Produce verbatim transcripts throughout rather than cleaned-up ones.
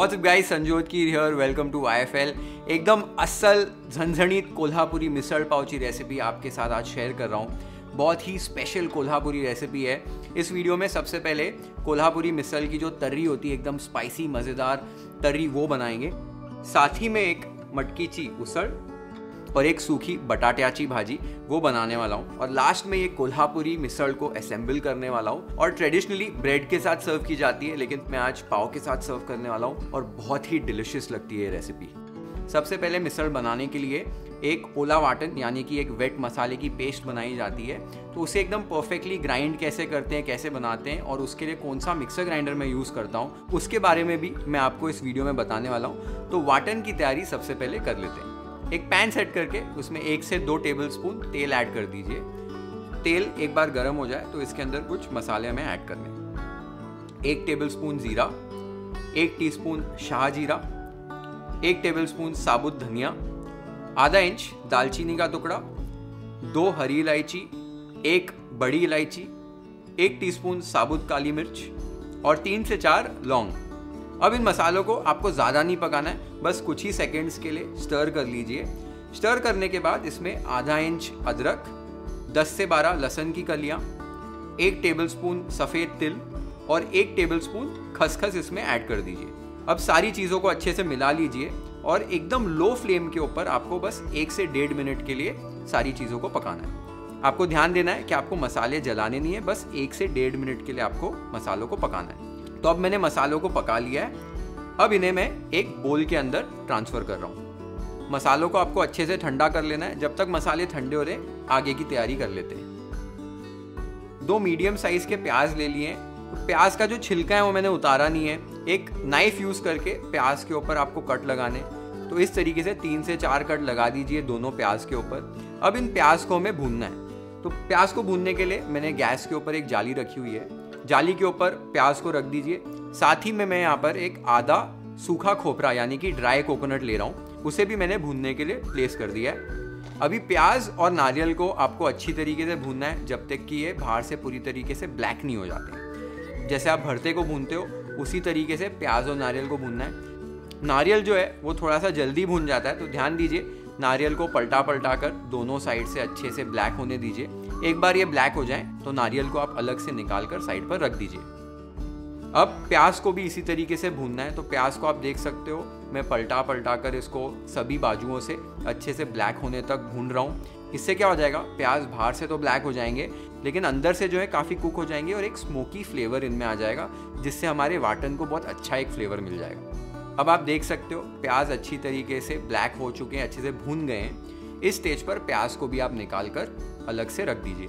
What's up guys, Sanjyot Keer here, welcome to Y F L. एकदम असल झणझणीत कोल्हापुरी मिसळ पावची रेसिपी आपके साथ आज शेयर कर रहा हूँ। बहुत ही स्पेशल कोल्हापुरी रेसिपी है। इस वीडियो में सबसे पहले कोल्हापुरी मिसळ की जो तर्री होती है, एकदम स्पाइसी मज़ेदार तर्री, वो बनाएंगे। साथ ही में एक मटकीची उसळ और एक सूखी बटाट्याची भाजी, वो बनाने वाला हूँ। और लास्ट में ये कोल्हापुरी मिसळ को असेंबल करने वाला हूँ। और ट्रेडिशनली ब्रेड के साथ सर्व की जाती है, लेकिन मैं आज पाव के साथ सर्व करने वाला हूँ और बहुत ही डिलिशियस लगती है ये रेसिपी। सबसे पहले मिसळ बनाने के लिए एक ओला वाटन यानी कि एक वेट मसाले की पेस्ट बनाई जाती है। तो उसे एकदम परफेक्टली ग्राइंड कैसे करते हैं, कैसे बनाते हैं और उसके लिए कौन सा मिक्सर ग्राइंडर मैं यूज़ करता हूँ, उसके बारे में भी मैं आपको इस वीडियो में बताने वाला हूँ। तो वाटन की तैयारी सबसे पहले कर लेते हैं। एक पैन सेट करके उसमें एक से दो टेबलस्पून तेल ऐड कर दीजिए। तेल एक बार गर्म हो जाए तो इसके अंदर कुछ मसाले हमें ऐड करने हैं। एक टेबलस्पून जीरा, एक टीस्पून शाह जीरा, एक टेबलस्पून साबुत धनिया, आधा इंच दालचीनी का टुकड़ा, दो हरी इलायची, एक बड़ी इलायची, एक टीस्पून साबुत काली मिर्च और तीन से चार लौंग। अब इन मसालों को आपको ज़्यादा नहीं पकाना है, बस कुछ ही सेकंड्स के लिए स्टर कर लीजिए। स्टर करने के बाद इसमें आधा इंच अदरक, दस से बारह लहसुन की कलियां, एक टेबलस्पून सफ़ेद तिल और एक टेबलस्पून खसखस इसमें ऐड कर दीजिए। अब सारी चीज़ों को अच्छे से मिला लीजिए और एकदम लो फ्लेम के ऊपर आपको बस एक से डेढ़ मिनट के लिए सारी चीज़ों को पकाना है। आपको ध्यान देना है कि आपको मसाले जलाने नहीं है, बस एक से डेढ़ मिनट के लिए आपको मसालों को पकाना है। तो अब मैंने मसालों को पका लिया है। अब इन्हें मैं एक बोल के अंदर ट्रांसफ़र कर रहा हूँ। मसालों को आपको अच्छे से ठंडा कर लेना है। जब तक मसाले ठंडे हो रहे, आगे की तैयारी कर लेते हैं। दो मीडियम साइज़ के प्याज ले लिए हैं। तो प्याज का जो छिलका है वो मैंने उतारा नहीं है। एक नाइफ यूज़ करके प्याज के ऊपर आपको कट लगाने, तो इस तरीके से तीन से चार कट लगा दीजिए दोनों प्याज के ऊपर। अब इन प्याज को हमें भूनना है। तो प्याज को भूनने के लिए मैंने गैस के ऊपर एक जाली रखी हुई है। जाली के ऊपर प्याज को रख दीजिए। साथ ही में मैं यहाँ पर एक आधा सूखा खोपरा यानी कि ड्राई कोकोनट ले रहा हूँ, उसे भी मैंने भूनने के लिए प्लेस कर दिया है। अभी प्याज और नारियल को आपको अच्छी तरीके से भूनना है, जब तक कि ये बाहर से पूरी तरीके से ब्लैक नहीं हो जाते। जैसे आप भरते को भूनते हो, उसी तरीके से प्याज और नारियल को भूनना है। नारियल जो है वो थोड़ा सा जल्दी भून जाता है, तो ध्यान दीजिए, नारियल को पलटा पलटा कर दोनों साइड से अच्छे से ब्लैक होने दीजिए। एक बार ये ब्लैक हो जाए तो नारियल को आप अलग से निकाल कर साइड पर रख दीजिए। अब प्याज को भी इसी तरीके से भूनना है। तो प्याज को आप देख सकते हो, मैं पलटा पलटा कर इसको सभी बाजुओं से अच्छे से ब्लैक होने तक भून रहा हूँ। इससे क्या हो जाएगा, प्याज बाहर से तो ब्लैक हो जाएंगे, लेकिन अंदर से जो है काफ़ी कुक हो जाएंगे और एक स्मोकी फ्लेवर इनमें आ जाएगा, जिससे हमारे वाटन को बहुत अच्छा एक फ्लेवर मिल जाएगा। अब आप देख सकते हो प्याज अच्छी तरीके से ब्लैक हो चुके हैं, अच्छे से भून गए हैं। इस स्टेज पर प्याज को भी आप निकाल कर अलग से रख दीजिए।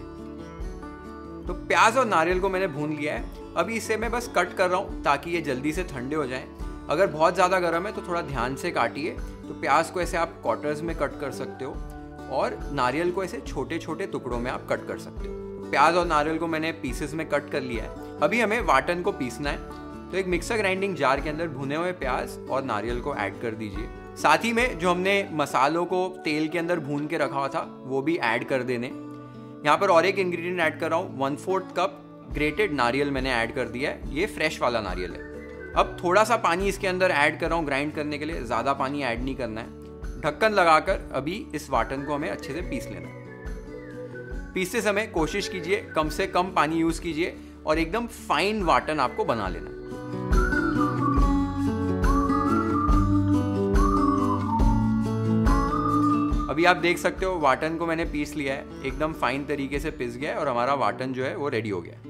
तो प्याज और नारियल को मैंने भून लिया है। अभी इसे मैं बस कट कर रहा हूँ ताकि ये जल्दी से ठंडे हो जाएं। अगर बहुत ज़्यादा गर्म है तो थोड़ा ध्यान से काटिए। तो प्याज को ऐसे आप क्वार्टर्स में कट कर सकते हो और नारियल को ऐसे छोटे छोटे टुकड़ों में आप कट कर सकते हो। प्याज और नारियल को मैंने पीसेस में कट कर लिया है। अभी हमें वाटन को पीसना है। तो एक मिक्सर ग्राइंडिंग जार के अंदर भुने हुए प्याज और नारियल को ऐड कर दीजिए। साथ ही में जो हमने मसालों को तेल के अंदर भून के रखा हुआ था, वो भी ऐड कर देने। यहाँ पर और एक इंग्रेडिएंट ऐड कर रहा हूँ। वन फोर्थ कप ग्रेटेड नारियल मैंने ऐड कर दिया है। ये फ्रेश वाला नारियल है। अब थोड़ा सा पानी इसके अंदर ऐड कर रहा हूँ ग्राइंड करने के लिए, ज़्यादा पानी ऐड नहीं करना है। ढक्कन लगाकर अभी इस वाटन को हमें अच्छे से पीस लेना है। पीसते समय कोशिश कीजिए कम से कम पानी यूज़ कीजिए और एकदम फाइन वाटन आपको बना लेना है। अभी आप देख सकते हो वाटन को मैंने पीस लिया है, एकदम फाइन तरीके से पिस गया है और हमारा वाटन जो है वो रेडी हो गया है।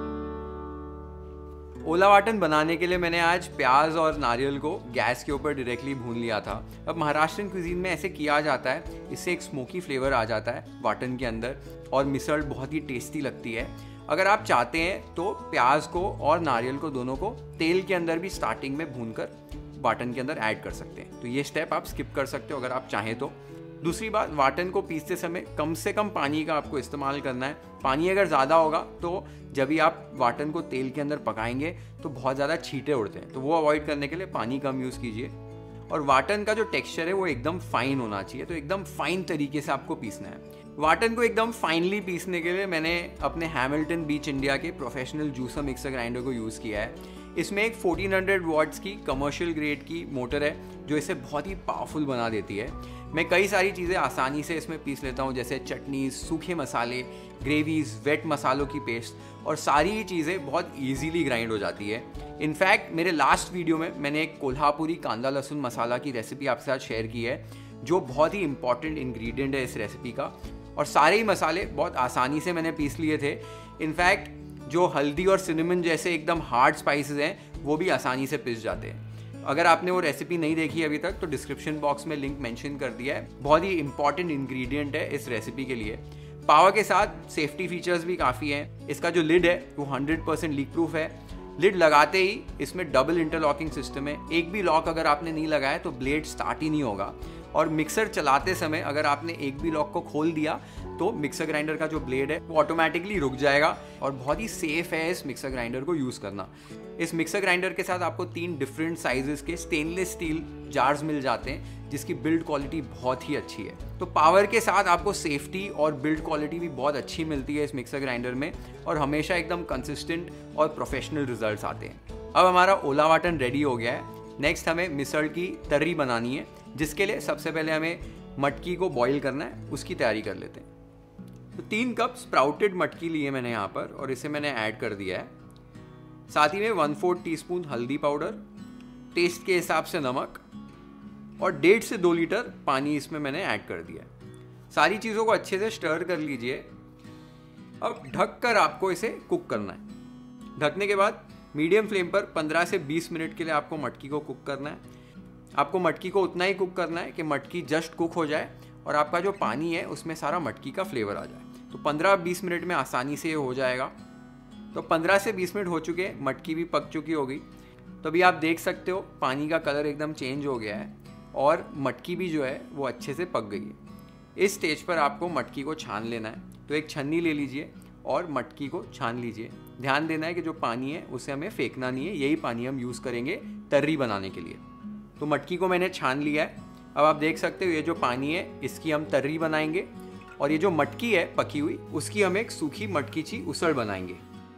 ओला वाटन बनाने के लिए मैंने आज प्याज और नारियल को गैस के ऊपर डायरेक्टली भून लिया था। अब महाराष्ट्रियन क्विजीन में ऐसे किया जाता है, इससे एक स्मोकी फ्लेवर आ जाता है वाटन के अंदर और मिसळ बहुत ही टेस्टी लगती है। अगर आप चाहते हैं तो प्याज को और नारियल को दोनों को तेल के अंदर भी स्टार्टिंग में भूनकर वाटन के अंदर ऐड कर सकते हैं। तो ये स्टेप आप स्किप कर सकते हो अगर आप चाहें तो। दूसरी बात, वाटन को पीसते समय कम से कम पानी का आपको इस्तेमाल करना है। पानी अगर ज़्यादा होगा तो जब भी आप वाटन को तेल के अंदर पकाएंगे तो बहुत ज़्यादा छींटे उड़ते हैं, तो वो अवॉइड करने के लिए पानी कम यूज़ कीजिए। और वाटन का जो टेक्सचर है वो एकदम फाइन होना चाहिए, तो एकदम फाइन तरीके से आपको पीसना है। वाटन को एकदम फाइनली पीसने के लिए मैंने अपने हैमिल्टन बीच इंडिया के प्रोफेशनल जूसर मिक्सर ग्राइंडर को यूज़ किया है। इसमें एक फोर्टीन हंड्रेड वॉट्स की कमर्शियल ग्रेड की मोटर है जो इसे बहुत ही पावरफुल बना देती है। मैं कई सारी चीज़ें आसानी से इसमें पीस लेता हूँ, जैसे चटनीज, सूखे मसाले, ग्रेवीज, वेट मसालों की पेस्ट, और सारी ही चीज़ें बहुत ईजीली ग्राइंड हो जाती है। इनफैक्ट मेरे लास्ट वीडियो में मैंने एक कोल्हापुरी कांदा लहसुन मसाला की रेसिपी आपके साथ शेयर की है जो बहुत ही इंपॉर्टेंट इंग्रेडिएंट है इस रेसिपी का, और सारे ही मसाले बहुत आसानी से मैंने पीस लिए थे। इनफैक्ट जो हल्दी और सिनेमन जैसे एकदम हार्ड स्पाइसेस हैं वो भी आसानी से पिस जाते हैं। अगर आपने वो रेसिपी नहीं देखी अभी तक तो डिस्क्रिप्शन बॉक्स में लिंक मेंशन कर दिया है। बहुत ही इंपॉर्टेंट इंग्रेडिएंट है इस रेसिपी के लिए। पावर के साथ सेफ्टी फीचर्स भी काफ़ी हैं। इसका जो लिड है वो हंड्रेड परसेंट लीक प्रूफ है। लिड लगाते ही इसमें डबल इंटरलॉकिंग सिस्टम है। एक भी लॉक अगर आपने नहीं लगाया तो ब्लेड स्टार्ट ही नहीं होगा, और मिक्सर चलाते समय अगर आपने एक भी लॉक को खोल दिया तो मिक्सर ग्राइंडर का जो ब्लेड है वो ऑटोमेटिकली रुक जाएगा। और बहुत ही सेफ है इस मिक्सर ग्राइंडर को यूज़ करना। इस मिक्सर ग्राइंडर के साथ आपको तीन डिफरेंट साइजेस के स्टेनलेस स्टील जार्स मिल जाते हैं जिसकी बिल्ड क्वालिटी बहुत ही अच्छी है। तो पावर के साथ आपको सेफ्टी और बिल्ड क्वालिटी भी बहुत अच्छी मिलती है इस मिक्सर ग्राइंडर में, और हमेशा एकदम कंसिस्टेंट और प्रोफेशनल रिजल्ट्स आते हैं। अब हमारा ओला वाटन रेडी हो गया है। नेक्स्ट हमें मिसल की तर्री बनानी है, जिसके लिए सबसे पहले हमें मटकी को बॉईल करना है, उसकी तैयारी कर लेते हैं। तो तीन कप स्प्राउटेड मटकी लिए मैंने यहाँ पर, और इसे मैंने ऐड कर दिया है। साथ ही में वन फोर्थ टी स्पून हल्दी पाउडर, टेस्ट के हिसाब से नमक, और डेढ़ से दो लीटर पानी इसमें मैंने ऐड कर दिया है। सारी चीज़ों को अच्छे से स्टर कर लीजिए। अब ढक कर आपको इसे कुक करना है। ढकने के बाद मीडियम फ्लेम पर पंद्रह से बीस मिनट के लिए आपको मटकी को कुक करना है। आपको मटकी को उतना ही कुक करना है कि मटकी जस्ट कुक हो जाए और आपका जो पानी है उसमें सारा मटकी का फ्लेवर आ जाए। तो पंद्रह बीस मिनट में आसानी से ये हो जाएगा। तो पंद्रह से बीस मिनट हो चुके हैं, मटकी भी पक चुकी होगी। तो अभी आप देख सकते हो पानी का कलर एकदम चेंज हो गया है और मटकी भी जो है वो अच्छे से पक गई है। इस स्टेज पर आपको मटकी को छान लेना है। तो एक छन्नी ले लीजिए और मटकी को छान लीजिए। ध्यान देना है कि जो पानी है उसे हमें फेंकना नहीं है, यही पानी हम यूज़ करेंगे तर्री बनाने के लिए। तो मटकी को मैंने छान लिया है। अब आप देख सकते हो ये जो पानी है इसकी हम तर्री बनाएंगे, और ये जो मटकी है पकी हुई उसकी हम एक सूखी मटकी ची उसड़ बनाएंगे।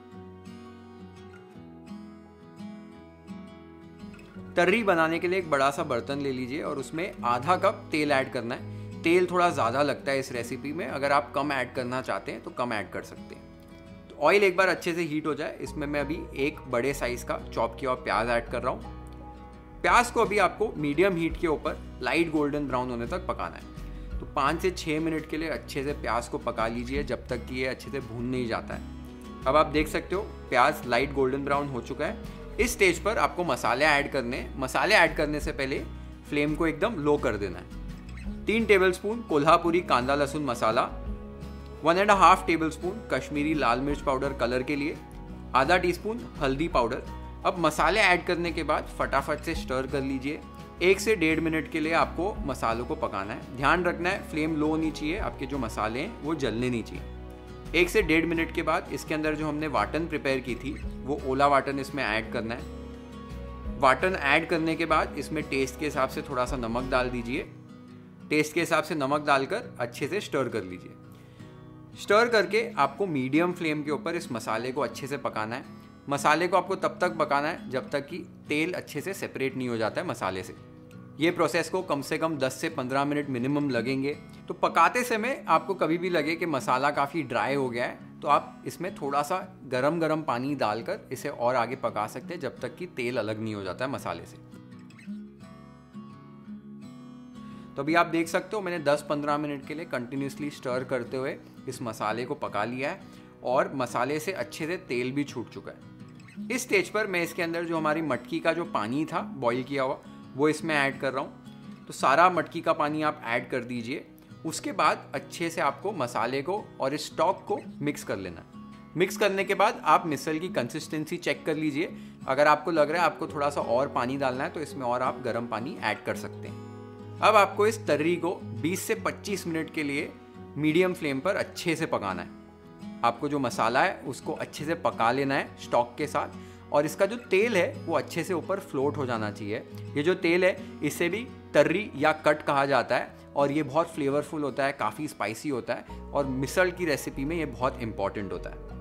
तर्री बनाने के लिए एक बड़ा सा बर्तन ले लीजिए और उसमें आधा कप तेल ऐड करना है। तेल थोड़ा ज़्यादा लगता है इस रेसिपी में, अगर आप कम ऐड करना चाहते हैं तो कम ऐड कर सकते हैं। तो ऑयल एक बार अच्छे से हीट हो जाए, इसमें मैं अभी एक बड़े साइज़ का चॉप किया हुआ प्याज ऐड कर रहा हूँ। प्याज को अभी आपको मीडियम हीट के ऊपर लाइट गोल्डन ब्राउन होने तक पकाना है। तो पाँच से छः मिनट के लिए अच्छे से प्याज को पका लीजिए जब तक कि ये अच्छे से भून नहीं जाता है। अब आप देख सकते हो प्याज लाइट गोल्डन ब्राउन हो चुका है। इस स्टेज पर आपको मसाले ऐड करने हैं। मसाले ऐड करने से पहले फ्लेम को एकदम लो कर देना है। तीन टेबलस्पून कोल्हापुरी कांदा लहसुन मसाला, one and half tablespoon Kashmiri लाल मिर्च पाउडर कलर के लिए, आधा टीस्पून हल्दी पाउडर। अब मसाले ऐड करने के बाद फटाफट से स्टर कर लीजिए। एक से डेढ़ मिनट के लिए आपको मसालों को पकाना है। ध्यान रखना है फ्लेम लो होनी चाहिए, आपके जो मसाले हैं वो जलने नहीं चाहिए। एक से डेढ़ मिनट के बाद इसके अंदर जो हमने वाटन प्रिपेयर की थी वो ओला वाटन इसमें ऐड करना है। वाटन ऐड करने के बाद इसमें टेस्ट के हिसाब से थोड़ा सा नमक डाल दीजिए। टेस्ट के हिसाब से नमक डालकर अच्छे से स्टर कर लीजिए। स्टर करके आपको मीडियम फ्लेम के ऊपर इस मसाले को अच्छे से पकाना है। मसाले को आपको तब तक पकाना है जब तक कि तेल अच्छे से सेपरेट नहीं हो जाता है मसाले से। ये प्रोसेस को कम से कम दस से पंद्रह मिनट मिनिमम लगेंगे। तो पकाते समय आपको कभी भी लगे कि मसाला काफ़ी ड्राई हो गया है तो आप इसमें थोड़ा सा गरम गरम पानी डालकर इसे और आगे पका सकते हैं जब तक कि तेल अलग नहीं हो जाता है मसाले से। तो अभी आप देख सकते हो मैंने दस पंद्रह मिनट के लिए कंटिन्यूसली स्टर करते हुए इस मसाले को पका लिया है और मसाले से अच्छे से तेल भी छूट चुका है। इस स्टेज पर मैं इसके अंदर जो हमारी मटकी का जो पानी था बॉईल किया हुआ वो इसमें ऐड कर रहा हूँ। तो सारा मटकी का पानी आप ऐड कर दीजिए। उसके बाद अच्छे से आपको मसाले को और इस स्टॉक को मिक्स कर लेना। मिक्स करने के बाद आप मिसल की कंसिस्टेंसी चेक कर लीजिए। अगर आपको लग रहा है आपको थोड़ा सा और पानी डालना है तो इसमें और आप गर्म पानी ऐड कर सकते हैं। अब आपको इस तर्री को बीस से पच्चीस मिनट के लिए मीडियम फ्लेम पर अच्छे से पकाना है। आपको जो मसाला है उसको अच्छे से पका लेना है स्टॉक के साथ, और इसका जो तेल है वो अच्छे से ऊपर फ्लोट हो जाना चाहिए। ये जो तेल है इसे भी तर्री या कट कहा जाता है और ये बहुत फ्लेवरफुल होता है, काफ़ी स्पाइसी होता है और मिसल की रेसिपी में ये बहुत इंपॉर्टेंट होता है।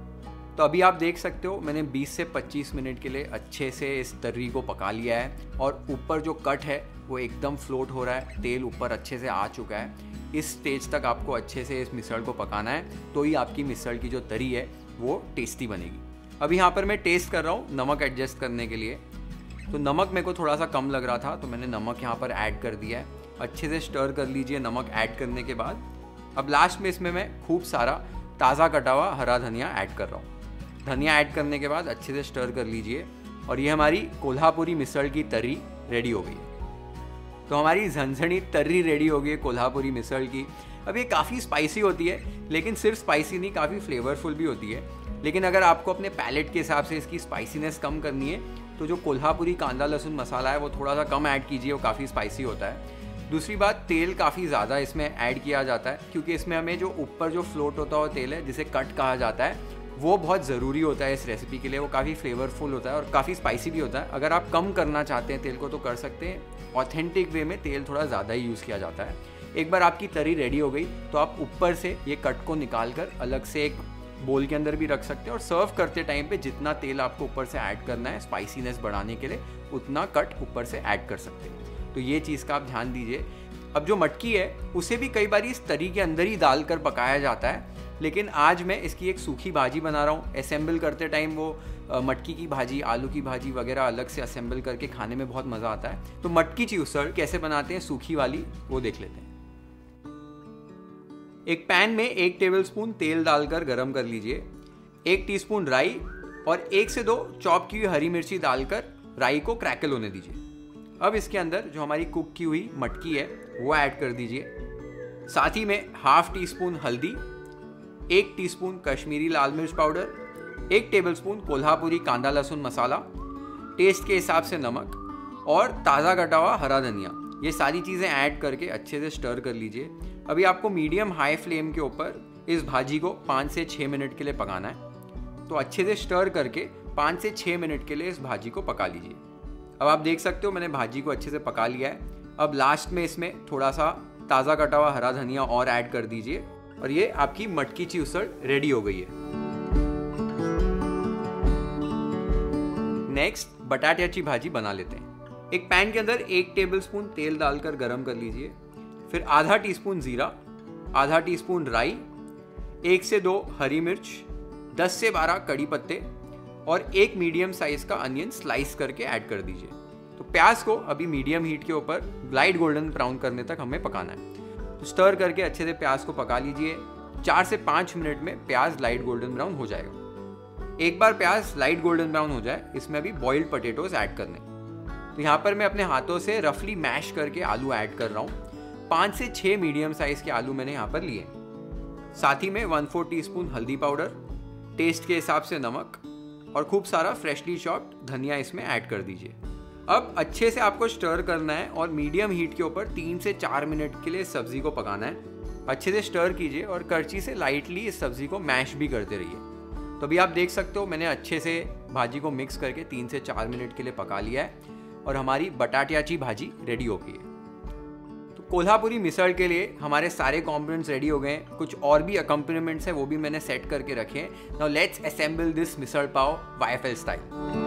तो अभी आप देख सकते हो मैंने बीस से पच्चीस मिनट के लिए अच्छे से इस तर्री को पका लिया है और ऊपर जो कट है वो एकदम फ्लोट हो रहा है, तेल ऊपर अच्छे से आ चुका है। इस स्टेज तक आपको अच्छे से इस मिसल को पकाना है, तो ही आपकी मिसल की जो तरी है वो टेस्टी बनेगी। अभी यहाँ पर मैं टेस्ट कर रहा हूँ नमक एडजस्ट करने के लिए। तो नमक मेरे को थोड़ा सा कम लग रहा था तो मैंने नमक यहाँ पर ऐड कर दिया है। अच्छे से स्टर कर लीजिए नमक ऐड करने के बाद। अब लास्ट में इसमें मैं खूब सारा ताज़ा कटा हुआ हरा धनिया ऐड कर रहा हूँ। धनिया ऐड करने के बाद अच्छे से स्टर कर लीजिए और ये हमारी कोल्हापुरी मिसल की तर्री रेडी हो गई है। तो हमारी झनझनी तर्री रेडी हो गई है कोल्हापुरी मिसल की। अब ये काफ़ी स्पाइसी होती है, लेकिन सिर्फ स्पाइसी नहीं, काफ़ी फ्लेवरफुल भी होती है। लेकिन अगर आपको अपने पैलेट के हिसाब से इसकी स्पाइसीनेस कम करनी है तो जो कोल्हापुरी कांदा लहसुन मसाला है वो थोड़ा सा कम ऐड कीजिए, वो काफ़ी स्पाइसी होता है। दूसरी बात, तेल काफ़ी ज़्यादा इसमें ऐड किया जाता है क्योंकि इसमें हमें जो ऊपर जो फ्लोट होता हुआ तेल है जिसे कट कहा जाता है वो बहुत ज़रूरी होता है इस रेसिपी के लिए। वो काफ़ी फ्लेवरफुल होता है और काफ़ी स्पाइसी भी होता है। अगर आप कम करना चाहते हैं तेल को तो कर सकते हैं। ऑथेंटिक वे में तेल थोड़ा ज़्यादा ही यूज़ किया जाता है। एक बार आपकी तरी रेडी हो गई तो आप ऊपर से ये कट को निकाल कर अलग से एक बोल के अंदर भी रख सकते हैं और सर्व करते टाइम पे जितना तेल आपको ऊपर से ऐड करना है स्पाइसीनेस बढ़ाने के लिए उतना कट ऊपर से ऐड कर सकते हैं। तो ये चीज़ का आप ध्यान दीजिए। अब जो मटकी है उसे भी कई बार इस तरी के अंदर ही डालकर पकाया जाता है, लेकिन आज मैं इसकी एक सूखी भाजी बना रहा हूँ। असेंबल करते टाइम वो मटकी की भाजी, आलू की भाजी वगैरह अलग से असेंबल करके खाने में बहुत मज़ा आता है। तो मटकी की उसळ कैसे बनाते हैं सूखी वाली वो देख लेते हैं। एक पैन में एक टेबलस्पून तेल डालकर गरम कर लीजिए। एक टीस्पून राई और एक से दो चॉप की हुई हरी मिर्ची डालकर राई को क्रैकल होने दीजिए। अब इसके अंदर जो हमारी कुक की हुई मटकी है वो ऐड कर दीजिए। साथ ही में हाफ टी स्पून हल्दी, एक टीस्पून कश्मीरी लाल मिर्च पाउडर, एक टेबलस्पून कोल्हापुरी कांदा लहसुन मसाला, टेस्ट के हिसाब से नमक और ताज़ा कटा हुआ हरा धनिया, ये सारी चीज़ें ऐड करके अच्छे से स्टर कर लीजिए। अभी आपको मीडियम हाई फ्लेम के ऊपर इस भाजी को पाँच से छः मिनट के लिए पकाना है। तो अच्छे से स्टर करके पाँच से छः मिनट के लिए इस भाजी को पका लीजिए। अब आप देख सकते हो मैंने भाजी को अच्छे से पका लिया है। अब लास्ट में इसमें थोड़ा सा ताज़ा कटा हुआ हरा धनिया और ऐड कर दीजिए और ये आपकी मटकी की उसळ रेडी हो गई है। नेक्स्ट बटाट्याची भाजी बना लेते हैं। एक पैन के अंदर एक टेबलस्पून तेल डालकर गरम कर लीजिए। फिर आधा टीस्पून जीरा, आधा टीस्पून राई, एक से दो हरी मिर्च, दस से बारह कड़ी पत्ते और एक मीडियम साइज का अनियन स्लाइस करके ऐड कर दीजिए। तो प्याज को अभी मीडियम हीट के ऊपर लाइट गोल्डन ब्राउन करने तक हमें पकाना है। तो स्टर करके अच्छे से प्याज को पका लीजिए। चार से पाँच मिनट में प्याज लाइट गोल्डन ब्राउन हो जाएगा। एक बार प्याज लाइट गोल्डन ब्राउन हो जाए इसमें अभी बॉइल्ड पोटैटोज ऐड करने। तो यहाँ पर मैं अपने हाथों से रफली मैश करके आलू ऐड कर रहा हूँ। पाँच से छः मीडियम साइज के आलू मैंने यहाँ पर लिए। साथ ही में वन फोर टी स्पून हल्दी पाउडर, टेस्ट के हिसाब से नमक और खूब सारा फ्रेशली चॉप्ड धनिया इसमें ऐड कर दीजिए। अब अच्छे से आपको स्टर करना है और मीडियम हीट के ऊपर तीन से चार मिनट के लिए सब्जी को पकाना है। अच्छे से स्टर कीजिए और करछी से लाइटली इस सब्जी को मैश भी करते रहिए। तो अभी आप देख सकते हो मैंने अच्छे से भाजी को मिक्स करके तीन से चार मिनट के लिए पका लिया है और हमारी बटाट्याची भाजी रेडी हो गई है। तो कोल्हापुरी मिसल के लिए हमारे सारे कॉम्पोनेंट्स रेडी हो गए हैं। कुछ और भी अकम्पनीमेंट्स हैं वो भी मैंने सेट करके रखे हैं। Now let's assemble this misal pav Y F L style.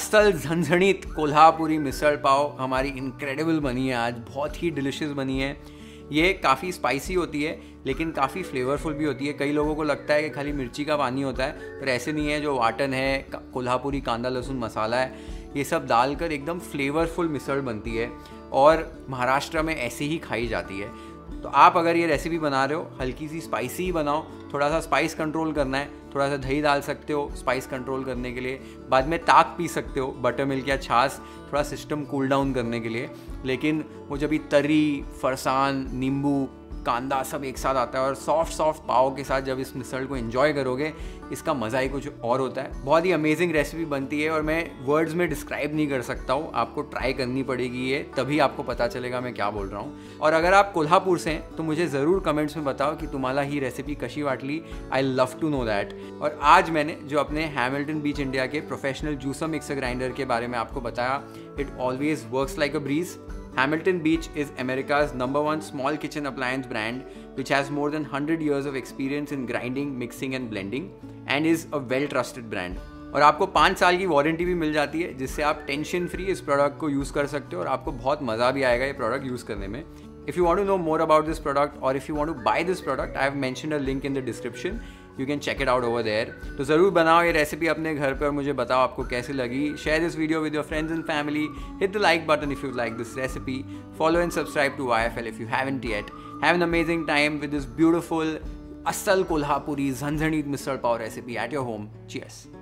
असल झंझणीत कोल्हापुरी मिसळ पाव हमारी इनक्रेडिबल बनी है आज, बहुत ही डिलिशियस बनी है। ये काफ़ी स्पाइसी होती है लेकिन काफ़ी फ्लेवरफुल भी होती है। कई लोगों को लगता है कि खाली मिर्ची का पानी होता है, पर ऐसे नहीं है। जो वाटन है, कोल्हापुरी कांदा लहसुन मसाला है, ये सब डालकर एकदम फ्लेवरफुल मिसळ बनती है और महाराष्ट्र में ऐसे ही खाई जाती है। तो आप अगर ये रेसिपी बना रहे हो, हल्की सी स्पाइसी ही बनाओ। थोड़ा सा स्पाइस कंट्रोल करना है, थोड़ा सा दही डाल सकते हो स्पाइस कंट्रोल करने के लिए। बाद में ताक पी सकते हो, बटर मिल्क या छाछ, थोड़ा सिस्टम कूल डाउन करने के लिए। लेकिन वो जब भी तरी, फरसान, नींबू, कांदा सब एक साथ आता है और सॉफ्ट सॉफ्ट पाव के साथ जब इस मिसळ को एंजॉय करोगे, इसका मज़ा ही कुछ और होता है। बहुत ही अमेजिंग रेसिपी बनती है और मैं वर्ड्स में डिस्क्राइब नहीं कर सकता हूँ। आपको ट्राई करनी पड़ेगी ये, तभी आपको पता चलेगा मैं क्या बोल रहा हूँ। और अगर आप कोल्हापुर से हैं तो मुझे ज़रूर कमेंट्स में बताओ कि तुम्हाला ही रेसिपी कशी वाटली। I love to know that. और आज मैंने जो अपने हैमिल्टन बीच इंडिया के प्रोफेशनल जूसर मिक्सर ग्राइंडर के बारे में आपको बताया, it always works like a breeze. Hamilton Beach is America's number one small kitchen appliance brand, which has more than one hundred years of experience in grinding, mixing and blending, and is a well-trusted brand. और आपको पाँच साल की warranty भी मिल जाती है, जिससे आप टेंशन फ्री इस प्रोडक्ट को यूज़ कर सकते हो और आपको बहुत मज़ा भी आएगा ये प्रोडक्ट यूज़ करने में। If you want to know more about this product or if you want to buy this product, I have mentioned a link in the description. You can check it out over there. तो ज़रूर बनाओ ये recipe अपने घर पर और मुझे बताओ आपको कैसी लगी। Share this video with your friends and family. Hit the like button if you like this recipe. Follow and subscribe to Y F L if you haven't yet. Have an amazing time with this beautiful Asal Kolhapuri Zanzanit Misal Pav recipe at your home. Cheers.